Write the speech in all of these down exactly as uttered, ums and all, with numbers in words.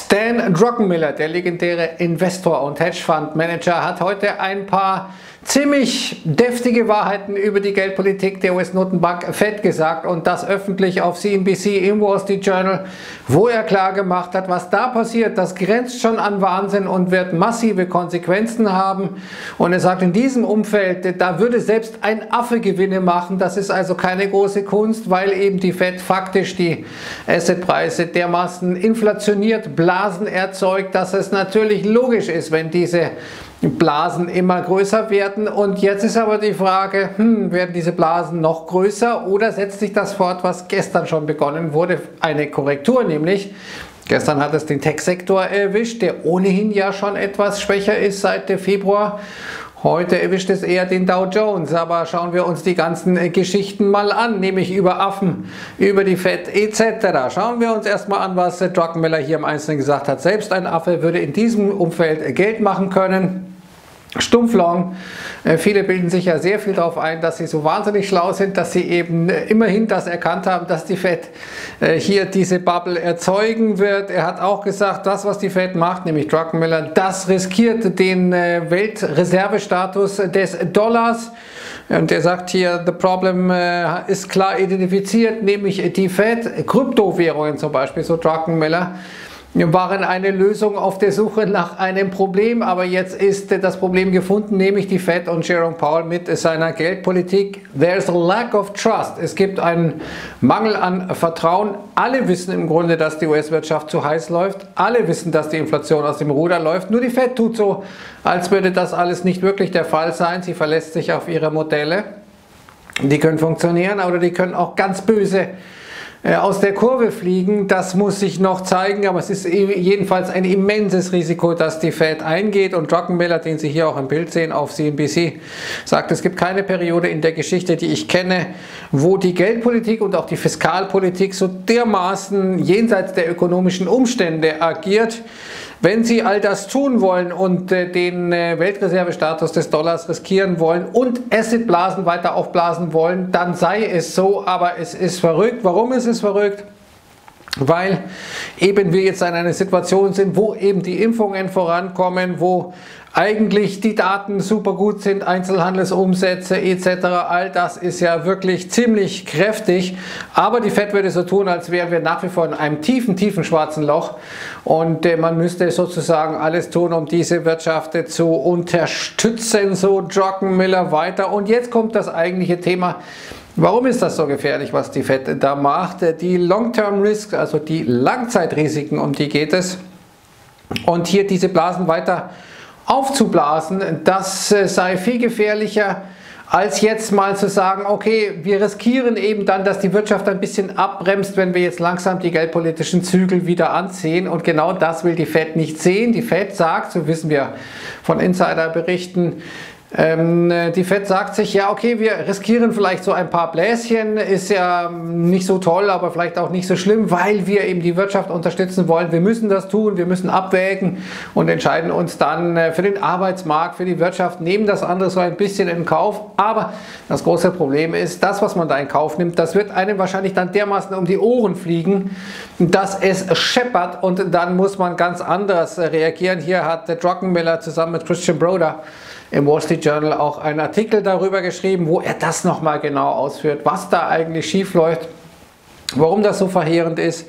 Stan Druckenmiller, der legendäre Investor und Hedgefondsmanager, hat heute ein paar ziemlich deftige Wahrheiten über die Geldpolitik der U S-Notenbank Fed gesagt, und das öffentlich auf C N B C im Wall Street Journal, wo er klar gemacht hat, was da passiert, das grenzt schon an Wahnsinn und wird massive Konsequenzen haben. Und er sagt, in diesem Umfeld, da würde selbst ein Affe Gewinne machen. Das ist also keine große Kunst, weil eben die Fed faktisch die Assetpreise dermaßen inflationiert, Blasen erzeugt, dass es natürlich logisch ist, wenn diese Blasen immer größer werden. Und jetzt ist aber die Frage, hm, werden diese Blasen noch größer oder setzt sich das fort, was gestern schon begonnen wurde, eine Korrektur nämlich. Gestern hat es den Tech-Sektor erwischt, der ohnehin ja schon etwas schwächer ist seit Februar. Heute erwischt es eher den Dow Jones, aber schauen wir uns die ganzen Geschichten mal an, nämlich über Affen, über die Fed et cetera. Schauen wir uns erstmal an, was Druckenmiller hier im Einzelnen gesagt hat. Selbst ein Affe würde in diesem Umfeld Geld machen können. Stumpflong. Viele bilden sich ja sehr viel darauf ein, dass sie so wahnsinnig schlau sind, dass sie eben immerhin das erkannt haben, dass die Fed hier diese Bubble erzeugen wird. Er hat auch gesagt, das, was die Fed macht, nämlich Druckenmiller, das riskiert den Weltreservestatus des Dollars. Und er sagt hier, the problem ist klar identifiziert, nämlich die Fed, Kryptowährungen zum Beispiel, so Druckenmiller, waren eine Lösung auf der Suche nach einem Problem, aber jetzt ist das Problem gefunden, nämlich die Fed und Jerome Powell mit seiner Geldpolitik. There's a lack of trust. Es gibt einen Mangel an Vertrauen. Alle wissen im Grunde, dass die U S-Wirtschaft zu heiß läuft. Alle wissen, dass die Inflation aus dem Ruder läuft. Nur die Fed tut so, als würde das alles nicht wirklich der Fall sein. Sie verlässt sich auf ihre Modelle. Die können funktionieren, aber die können auch ganz böse aus der Kurve fliegen. Das muss sich noch zeigen, aber es ist jedenfalls ein immenses Risiko, dass die Fed eingeht. Und Druckenmiller, den Sie hier auch im Bild sehen auf C N B C, sagt, es gibt keine Periode in der Geschichte, die ich kenne, wo die Geldpolitik und auch die Fiskalpolitik so dermaßen jenseits der ökonomischen Umstände agiert. Wenn Sie all das tun wollen und äh, den äh, Weltreservestatus des Dollars riskieren wollen und Assetblasen weiter aufblasen wollen, dann sei es so, aber es ist verrückt. Warum ist es verrückt? Weil eben wir jetzt in einer Situation sind, wo eben die Impfungen vorankommen, wo eigentlich die Daten super gut sind, Einzelhandelsumsätze et cetera. All das ist ja wirklich ziemlich kräftig, aber die Fed würde so tun, als wären wir nach wie vor in einem tiefen, tiefen schwarzen Loch, und äh, man müsste sozusagen alles tun, um diese Wirtschaft äh, zu unterstützen, so Druckenmiller weiter. Und jetzt kommt das eigentliche Thema. Warum ist das so gefährlich, was die Fed da macht? Die Long-Term Risks, also die Langzeitrisiken, um die geht es. Und hier diese Blasen weiter aufzublasen, das sei viel gefährlicher, als jetzt mal zu sagen, okay, wir riskieren eben dann, dass die Wirtschaft ein bisschen abbremst, wenn wir jetzt langsam die geldpolitischen Zügel wieder anziehen. Und genau das will die Fed nicht sehen. Die Fed sagt, so wissen wir von Insiderberichten, Ähm, die Fed sagt sich, ja okay, wir riskieren vielleicht so ein paar Bläschen, ist ja nicht so toll, aber vielleicht auch nicht so schlimm, weil wir eben die Wirtschaft unterstützen wollen. Wir müssen das tun, wir müssen abwägen und entscheiden uns dann für den Arbeitsmarkt, für die Wirtschaft, nehmen das andere so ein bisschen in Kauf. Aber das große Problem ist, das, was man da in Kauf nimmt, das wird einem wahrscheinlich dann dermaßen um die Ohren fliegen, dass es scheppert, und dann muss man ganz anders reagieren. Hier hat Druckenmiller zusammen mit Christian Broder im Wall Street Journal auch einen Artikel darüber geschrieben, wo er das nochmal genau ausführt, was da eigentlich schief läuft, warum das so verheerend ist,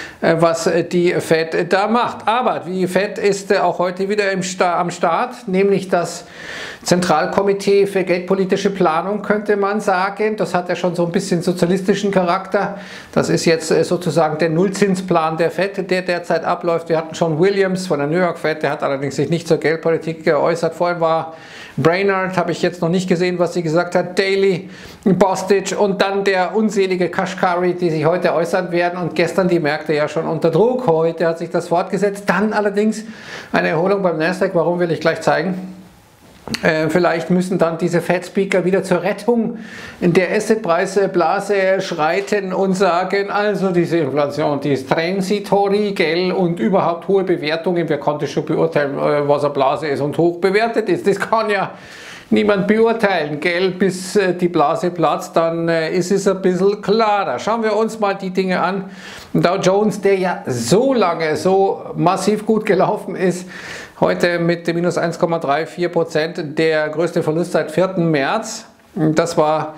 was die Fed da macht. Aber die Fed ist auch heute wieder im Sta- am Start, nämlich das Zentralkomitee für geldpolitische Planung, könnte man sagen. Das hat ja schon so ein bisschen sozialistischen Charakter. Das ist jetzt sozusagen der Nullzinsplan der Fed, der derzeit abläuft. Wir hatten schon Williams von der New York Fed, der hat allerdings sich nicht zur Geldpolitik geäußert. Vorhin war Brainard, habe ich jetzt noch nicht gesehen, was sie gesagt hat, Daly, Bostic und dann der unselige Kashkari, die sich heute äußern werden, und gestern die Märkte ja schon unter Druck. Heute hat sich das fortgesetzt. Dann allerdings eine Erholung beim Nasdaq. Warum, will ich gleich zeigen. Äh, vielleicht müssen dann diese Fed-Speaker wieder zur Rettung in der Assetpreisblase schreiten und sagen, also diese Inflation, die ist transitory, gell, und überhaupt hohe Bewertungen. Wer konnte schon beurteilen, was eine Blase ist und hoch bewertet ist? Das kann ja niemand beurteilen, gell, bis äh, die Blase platzt, dann äh, ist es ein bisschen klarer. Schauen wir uns mal die Dinge an. Dow Jones, der ja so lange, so massiv gut gelaufen ist, heute mit minus eins Komma vierunddreißig Prozent, der größte Verlust seit vierten März. Das war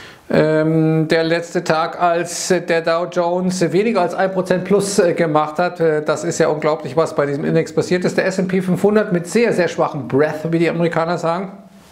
ähm, der letzte Tag, als der Dow Jones weniger als ein Prozent plus äh, gemacht hat. Das ist ja unglaublich, was bei diesem Index passiert ist. Der S und P fünfhundert mit sehr, sehr schwachem Breath, wie die Amerikaner sagen.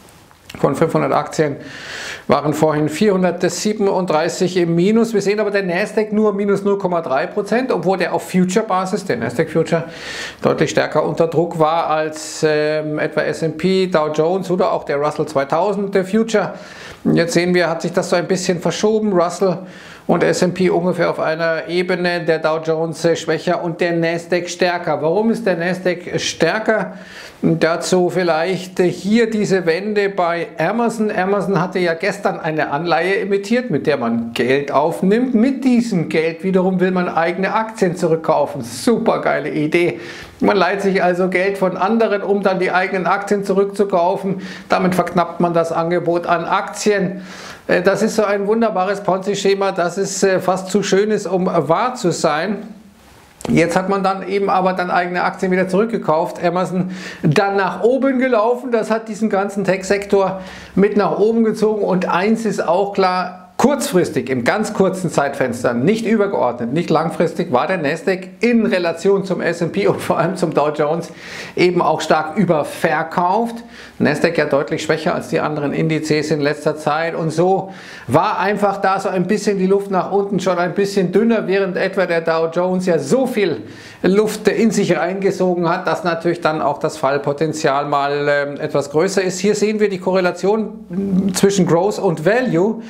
Von fünfhundert Aktien waren vorhin vierhundertsiebenunddreißig im Minus. Wir sehen aber der Nasdaq nur minus null Komma drei Prozent, obwohl der auf Future-Basis, der Nasdaq Future, deutlich stärker unter Druck war als ähm, etwa S und P, Dow Jones oder auch der Russell zweitausend, der Future. Jetzt sehen wir, hat sich das so ein bisschen verschoben. Russell und S und P ungefähr auf einer Ebene, der Dow Jones schwächer und der Nasdaq stärker. Warum ist der Nasdaq stärker? Dazu vielleicht hier diese Wende bei Amazon. Amazon hatte ja gestern eine Anleihe emittiert, mit der man Geld aufnimmt. Mit diesem Geld wiederum will man eigene Aktien zurückkaufen. Super geile Idee. Man leiht sich also Geld von anderen, um dann die eigenen Aktien zurückzukaufen. Damit verknappt man das Angebot an Aktien. Das ist so ein wunderbares Ponzi-Schema, dass es fast zu schön ist, um wahr zu sein. Jetzt hat man dann eben aber dann eigene Aktien wieder zurückgekauft. Amazon dann nach oben gelaufen. Das hat diesen ganzen Tech-Sektor mit nach oben gezogen. Und eins ist auch klar, kurzfristig, im ganz kurzen Zeitfenster, nicht übergeordnet, nicht langfristig, war der Nasdaq in Relation zum S und P und vor allem zum Dow Jones eben auch stark überverkauft. Nasdaq ja deutlich schwächer als die anderen Indizes in letzter Zeit und so war einfach da so ein bisschen die Luft nach unten schon ein bisschen dünner, während etwa der Dow Jones ja so viel Luft in sich reingesogen hat, dass natürlich dann auch das Fallpotenzial mal äh, etwas größer ist. Hier sehen wir die Korrelation zwischen Growth und Value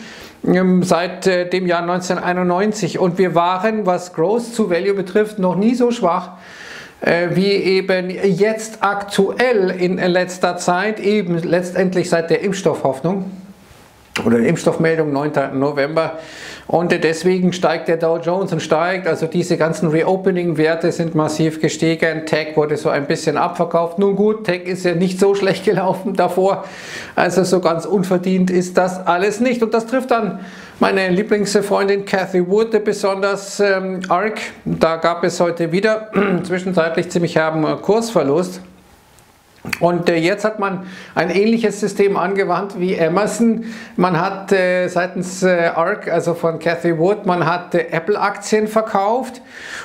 seit äh, dem Jahr neunzehnhunderteinundneunzig und wir waren, was Growth zu Value betrifft, noch nie so schwach äh, wie eben jetzt aktuell in letzter Zeit, eben letztendlich seit der Impfstoffhoffnung oder Impfstoffmeldung neunten November. Und deswegen steigt der Dow Jones und steigt, also diese ganzen Reopening-Werte sind massiv gestiegen. Tech wurde so ein bisschen abverkauft. Nun gut, Tech ist ja nicht so schlecht gelaufen davor, also so ganz unverdient ist das alles nicht. Und das trifft dann meine Lieblingsfreundin Cathie Wood besonders ähm, arg. Da gab es heute wieder zwischenzeitlich ziemlich herben Kursverlust. Und äh, jetzt hat man ein ähnliches System angewandt wie Amazon. Man hat äh, seitens äh, Ark, also von Cathie Wood, man hat äh, Apple-Aktien verkauft.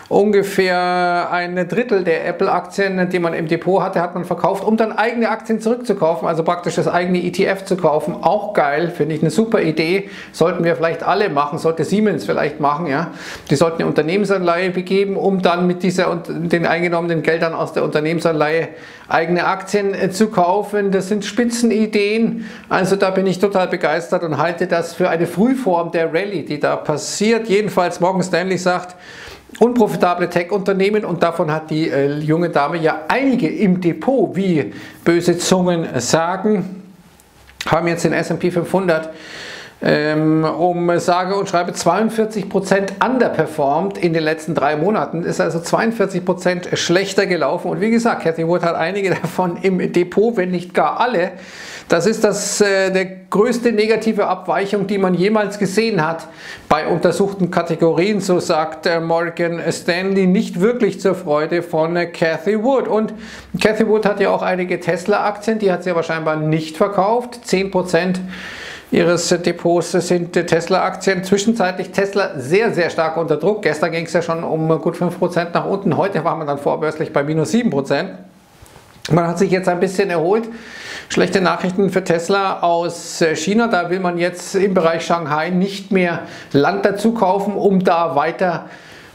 Ungefähr ein Drittel der Apple-Aktien, die man im Depot hatte, hat man verkauft, um dann eigene Aktien zurückzukaufen, also praktisch das eigene E T F zu kaufen. Auch geil, finde ich eine super Idee. Sollten wir vielleicht alle machen, sollte Siemens vielleicht machen. Ja? Die sollten eine Unternehmensanleihe begeben, um dann mit dieser und den eingenommenen Geldern aus der Unternehmensanleihe eigene Aktien zu kaufen. Das sind Spitzenideen, also da bin ich total begeistert und halte das für eine Frühform der Rallye, die da passiert. Jedenfalls Morgan Stanley sagt, unprofitable Tech-Unternehmen, und davon hat die äh, junge Dame ja einige im Depot, wie böse Zungen sagen, haben jetzt den S und P fünfhundert ähm, um sage und schreibe zweiundvierzig Prozent underperformed in den letzten drei Monaten, ist also zweiundvierzig Prozent schlechter gelaufen. Und wie gesagt, Cathie Wood hat einige davon im Depot, wenn nicht gar alle. Das ist das, äh, der größte negative Abweichung, die man jemals gesehen hat bei untersuchten Kategorien, so sagt äh, Morgan Stanley, nicht wirklich zur Freude von äh, Cathie Wood. Und Cathie Wood hat ja auch einige Tesla-Aktien, die hat sie aber scheinbar nicht verkauft, zehn Prozent ihres Depots sind Tesla-Aktien. Zwischenzeitlich Tesla sehr, sehr stark unter Druck. Gestern ging es ja schon um gut fünf Prozent nach unten. Heute war man dann vorbörslich bei minus sieben Prozent. Man hat sich jetzt ein bisschen erholt. Schlechte Nachrichten für Tesla aus China. Da will man jetzt im Bereich Shanghai nicht mehr Land dazu kaufen, um da weiter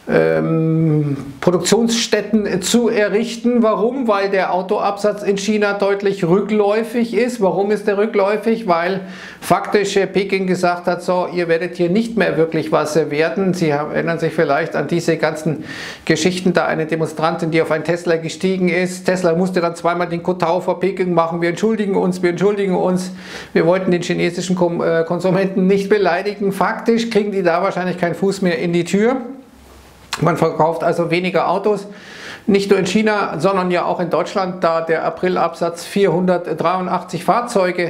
Ähm, Produktionsstätten zu errichten. Warum? Weil der Autoabsatz in China deutlich rückläufig ist. Warum ist der rückläufig? Weil faktisch Peking gesagt hat, so, ihr werdet hier nicht mehr wirklich was werden. Sie erinnern sich vielleicht an diese ganzen Geschichten, da eine Demonstrantin, die auf ein Tesla gestiegen ist. Tesla musste dann zweimal den Kotau vor Peking machen. Wir entschuldigen uns, wir entschuldigen uns. Wir wollten den chinesischen Konsumenten nicht beleidigen. Faktisch kriegen die da wahrscheinlich keinen Fuß mehr in die Tür. Man verkauft also weniger Autos, nicht nur in China, sondern ja auch in Deutschland, da der Aprilabsatz vierhundertdreiundachtzig Fahrzeuge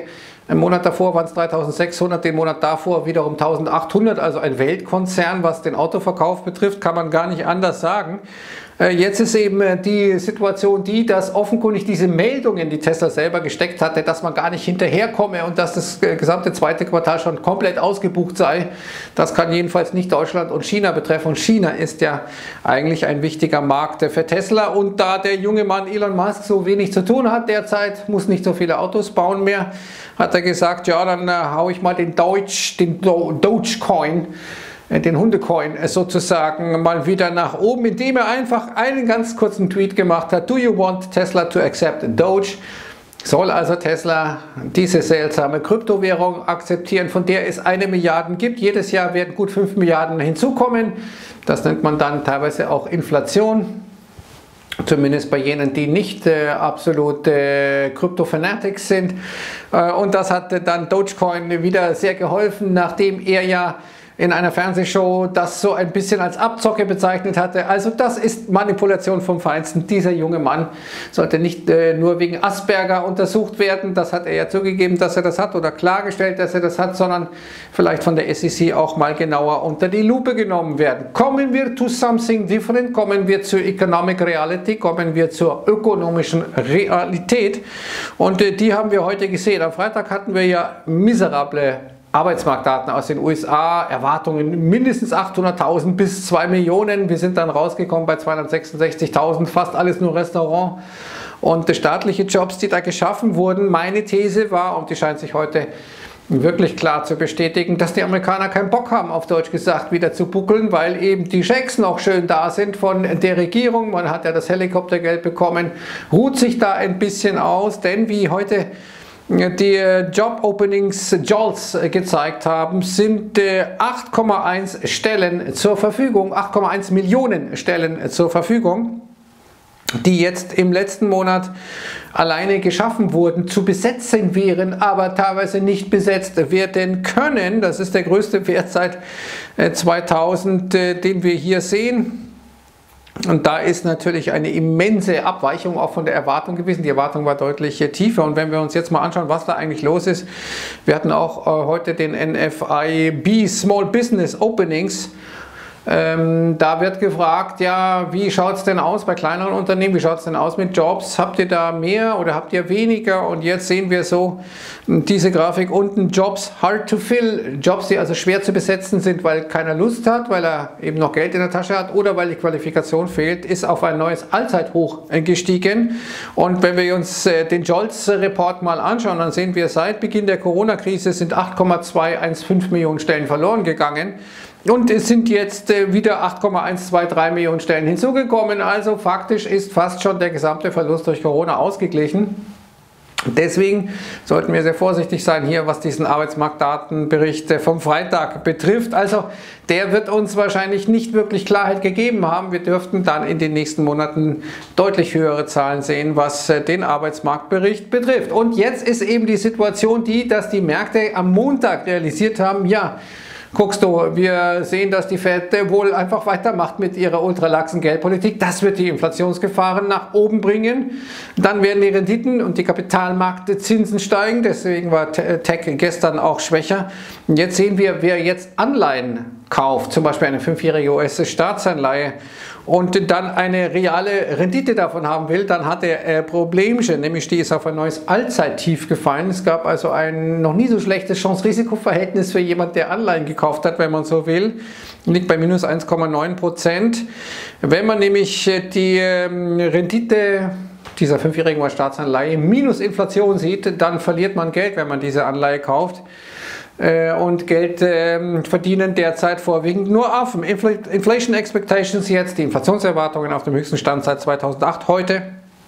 Im Monat davor waren es dreitausendsechshundert, den Monat davor wiederum eintausendachthundert, also ein Weltkonzern, was den Autoverkauf betrifft, kann man gar nicht anders sagen. Jetzt ist eben die Situation die, dass offenkundig diese Meldungen, die Tesla selber gesteckt hatte, dass man gar nicht hinterherkomme und dass das gesamte zweite Quartal schon komplett ausgebucht sei. Das kann jedenfalls nicht Deutschland und China betreffen. Und China ist ja eigentlich ein wichtiger Markt für Tesla. Und da der junge Mann Elon Musk so wenig zu tun hat derzeit, muss nicht so viele Autos bauen mehr, hat er gesagt, ja, dann äh, hau ich mal den Deutsch, den Do Dogecoin, den Hundecoin sozusagen mal wieder nach oben, indem er einfach einen ganz kurzen Tweet gemacht hat. Do you want Tesla to accept Doge? Soll also Tesla diese seltsame Kryptowährung akzeptieren, von der es eine Milliarde gibt. Jedes Jahr werden gut fünf Milliarden hinzukommen. Das nennt man dann teilweise auch Inflation. Zumindest bei jenen, die nicht äh, absolute äh, Krypto-Fanatics sind. Äh, und das hat äh, dann Dogecoin wieder sehr geholfen, nachdem er ja in einer Fernsehshow das so ein bisschen als Abzocke bezeichnet hatte. Also das ist Manipulation vom Feinsten. Dieser junge Mann sollte nicht äh, nur wegen Asperger untersucht werden, das hat er ja zugegeben, dass er das hat oder klargestellt, dass er das hat, sondern vielleicht von der S E C auch mal genauer unter die Lupe genommen werden. Kommen wir to something different, kommen wir zur Economic Reality, kommen wir zur ökonomischen Realität und äh, die haben wir heute gesehen. Am Freitag hatten wir ja miserable Arbeitsmarktdaten aus den U S A, Erwartungen mindestens achthunderttausend bis zwei Millionen. Wir sind dann rausgekommen bei zweihundertsechsundsechzigtausend, fast alles nur Restaurant und staatliche Jobs, die da geschaffen wurden. Meine These war, und die scheint sich heute wirklich klar zu bestätigen, dass die Amerikaner keinen Bock haben, auf Deutsch gesagt, wieder zu buckeln, weil eben die Schecks noch schön da sind von der Regierung. Man hat ja das Helikoptergeld bekommen, ruht sich da ein bisschen aus, denn wie heute die Job-Openings J O L S gezeigt haben, sind acht Komma eins Stellen zur Verfügung, acht Komma eins Millionen Stellen zur Verfügung, die jetzt im letzten Monat alleine geschaffen wurden, zu besetzen wären, aber teilweise nicht besetzt werden können. Das ist der größte Wert seit zweitausend, den wir hier sehen. Und da ist natürlich eine immense Abweichung auch von der Erwartung gewesen. Die Erwartung war deutlich tiefer. Und wenn wir uns jetzt mal anschauen, was da eigentlich los ist, wir hatten auch äh, heute den N F I B Small Business Openings. Ähm, da wird gefragt, ja, wie schaut es denn aus bei kleineren Unternehmen, wie schaut es denn aus mit Jobs, habt ihr da mehr oder habt ihr weniger? Und jetzt sehen wir so diese Grafik unten, Jobs hard to fill, Jobs, die also schwer zu besetzen sind, weil keiner Lust hat, weil er eben noch Geld in der Tasche hat oder weil die Qualifikation fehlt, ist auf ein neues Allzeithoch gestiegen. Und wenn wir uns äh, den J O L S-Report mal anschauen, dann sehen wir, seit Beginn der Corona-Krise sind acht Komma zweihundertfünfzehn Millionen Stellen verloren gegangen. Und es sind jetzt äh, wieder acht Komma hundertdreiundzwanzig Millionen Stellen hinzugekommen. Also faktisch ist fast schon der gesamte Verlust durch Corona ausgeglichen. Deswegen sollten wir sehr vorsichtig sein hier, was diesen Arbeitsmarktdatenbericht vom Freitag betrifft. Also der wird uns wahrscheinlich nicht wirklich Klarheit gegeben haben. Wir dürften dann in den nächsten Monaten deutlich höhere Zahlen sehen, was den Arbeitsmarktbericht betrifft. Und jetzt ist eben die Situation die, dass die Märkte am Montag realisiert haben, ja, guckst du, wir sehen, dass die Fed wohl einfach weitermacht mit ihrer ultralaxen Geldpolitik. Das wird die Inflationsgefahren nach oben bringen. Dann werden die Renditen und die Kapitalmarktzinsen steigen. Deswegen war Tech gestern auch schwächer. Und jetzt sehen wir, wer jetzt Anleihen kauft, zum Beispiel eine fünfjährige U S-Staatsanleihe, und dann eine reale Rendite davon haben will, dann hat er äh, Problemchen, nämlich die ist auf ein neues Allzeittief gefallen. Es gab also ein noch nie so schlechtes Chance-Risiko-Verhältnis für jemand, der Anleihen gekauft hat, wenn man so will. Liegt bei minus eins Komma neun Prozent. Wenn man nämlich die ähm, Rendite dieser fünfjährigen U S-Staatsanleihe minus Inflation sieht, dann verliert man Geld, wenn man diese Anleihe kauft. Und Geld äh, verdienen derzeit vorwiegend nur Affen. Infl Inflation Expectations jetzt, die Inflationserwartungen auf dem höchsten Stand seit zweitausendacht heute.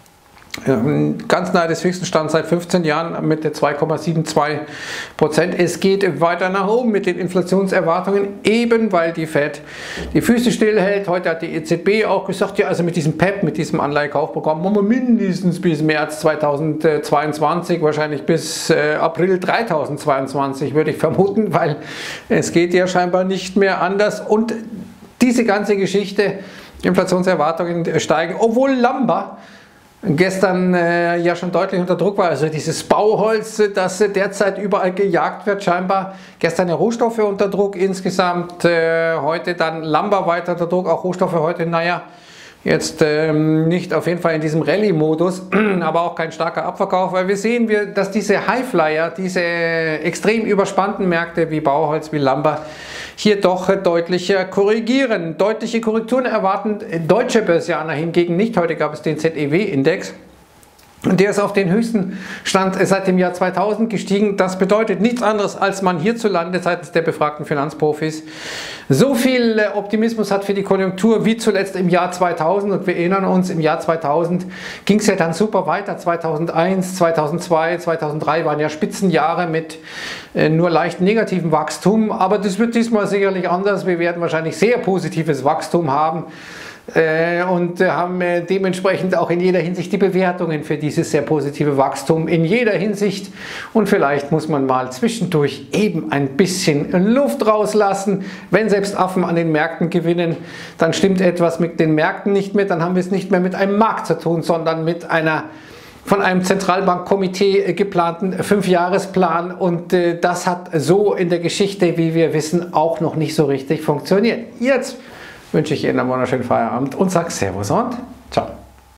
Ganz nahe des höchsten Stands seit fünfzehn Jahren mit der zwei Komma zweiundsiebzig Prozent. Es geht weiter nach oben mit den Inflationserwartungen, eben weil die Fed die Füße stillhält. Heute hat die E Z B auch gesagt, ja, also mit diesem P E P, mit diesem Anleihekaufprogramm, machen wir mindestens bis März zweitausendzweiundzwanzig, wahrscheinlich bis äh, April dreitausendzweiundzwanzig, würde ich vermuten, weil es geht ja scheinbar nicht mehr anders. Und diese ganze Geschichte, Inflationserwartungen steigen, obwohl Lumber gestern äh, ja schon deutlich unter Druck war. Also dieses Bauholz, das äh, derzeit überall gejagt wird, scheinbar gestern ja Rohstoffe unter Druck insgesamt, äh, heute dann Lumber weiter unter Druck, auch Rohstoffe heute, naja, jetzt ähm, nicht auf jeden Fall in diesem Rallye-Modus, aber auch kein starker Abverkauf, weil wir sehen, wir, dass diese Highflyer, diese extrem überspannten Märkte wie Bauholz, wie Lumber, hier doch deutlich korrigieren. Deutliche Korrekturen erwarten deutsche Börsianer hingegen nicht. Heute gab es den Z E W-Index. Und der ist auf den höchsten Stand seit dem Jahr zweitausend gestiegen. Das bedeutet nichts anderes, als man hierzulande seitens der befragten Finanzprofis so viel Optimismus hat für die Konjunktur wie zuletzt im Jahr zweitausend. Und wir erinnern uns, im Jahr zweitausend ging es ja dann super weiter. zweitausendeins, zweitausendzwei, zweitausenddrei waren ja Spitzenjahre mit äh, nur leicht negativem Wachstum. Aber das wird diesmal sicherlich anders. Wir werden wahrscheinlich sehr positives Wachstum haben. Und haben dementsprechend auch in jeder Hinsicht die Bewertungen für dieses sehr positive Wachstum in jeder Hinsicht. Und vielleicht muss man mal zwischendurch eben ein bisschen Luft rauslassen. Wenn selbst Affen an den Märkten gewinnen, dann stimmt etwas mit den Märkten nicht mehr. Dann haben wir es nicht mehr mit einem Markt zu tun, sondern mit einer von einem Zentralbankkomitee geplanten Fünfjahresplan. Und das hat so in der Geschichte, wie wir wissen, auch noch nicht so richtig funktioniert. Jetzt wünsche ich Ihnen einen wunderschönen Feierabend und sage Servus und